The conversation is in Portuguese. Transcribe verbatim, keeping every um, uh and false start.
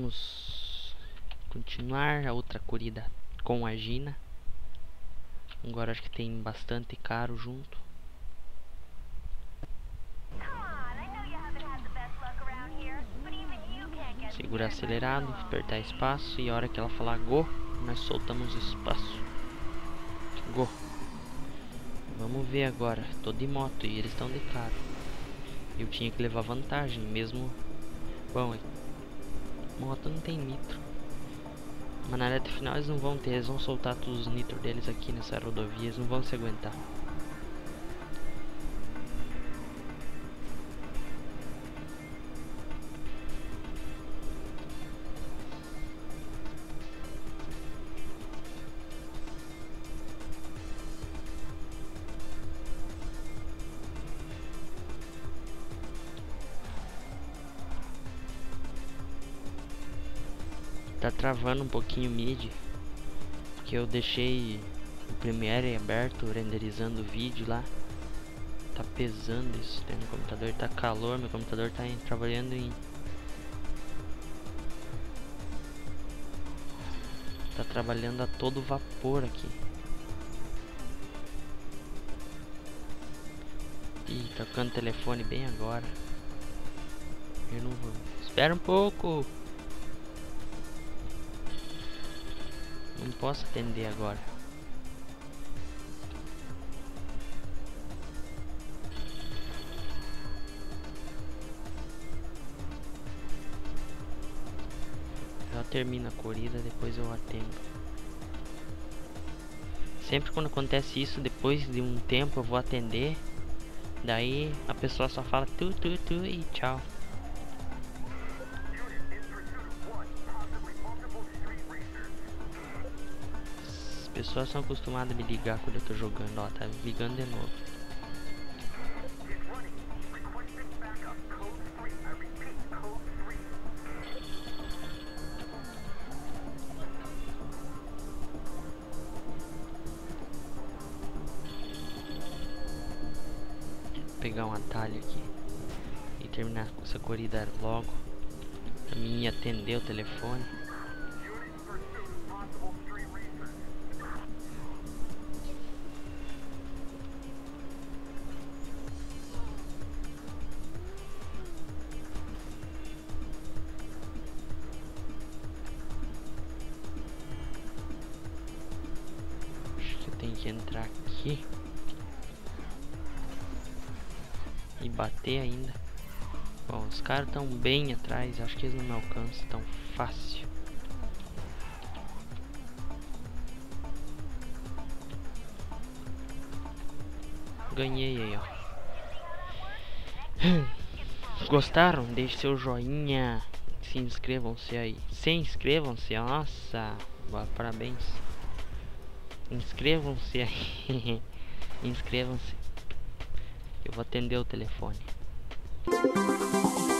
vamos continuar a outra corrida com a Gina. Agora acho que tem bastante caro junto. Segurar acelerado, apertar espaço e a hora que ela falar go, nós soltamos o espaço. Go. Vamos ver agora. Tô de moto e eles estão de carro. Eu tinha que levar vantagem mesmo. Bom, moto não tem nitro. Mas na reta final eles não vão ter. Eles vão soltar todos os nitro deles aqui nessa rodovia. Eles não vão se aguentar. Tá travando um pouquinho o mid, porque eu deixei o Premiere aberto, renderizando o vídeo lá. Tá pesando isso, tem no computador, tá calor, meu computador tá em, trabalhando em... Tá trabalhando a todo vapor aqui. Ih, tocando o telefone bem agora. Eu não vou... Espera um pouco! Não posso atender agora. Eu termino a corrida, depois eu atendo. Sempre quando acontece isso, depois de um tempo eu vou atender. Daí a pessoa só fala tu, tu, tu e tchau. As pessoas são acostumadas a me ligar quando eu tô jogando. Ó, tá ligando de novo. Pegar um atalho aqui e terminar essa corrida logo, pra mim atender o telefone. Acho que eu tenho que entrar aqui e bater ainda. Bom, os caras estão bem atrás. Acho que eles não me alcançam tão fácil. Ganhei aí, ó. Gostaram? Deixe seu joinha. Se inscrevam-se aí. Se inscrevam-se. Nossa, boa, parabéns. Inscrevam-se aí. Inscrevam-se. Eu vou atender o telefone.